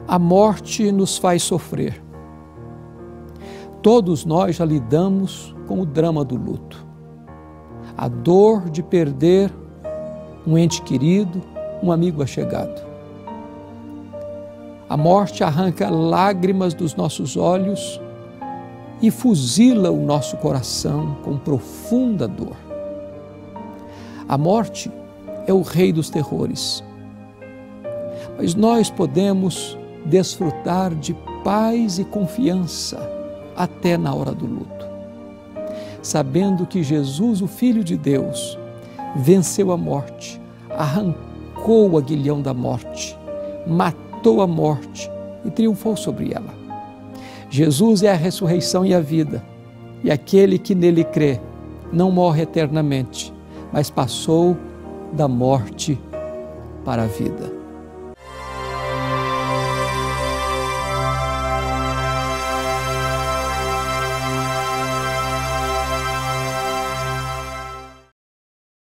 A morte nos faz sofrer. Todos nós já lidamos com o drama do luto. A dor de perder um ente querido, um amigo achegado. A morte arranca lágrimas dos nossos olhos e fuzila o nosso coração com profunda dor. A morte é o rei dos terrores. Mas nós podemos desfrutar de paz e confiança até na hora do luto, sabendo que Jesus, o Filho de Deus, venceu a morte, arrancou o aguilhão da morte, matou a morte e triunfou sobre ela. Jesus é a ressurreição e a vida, e aquele que nele crê não morre eternamente, mas passou da morte para a vida.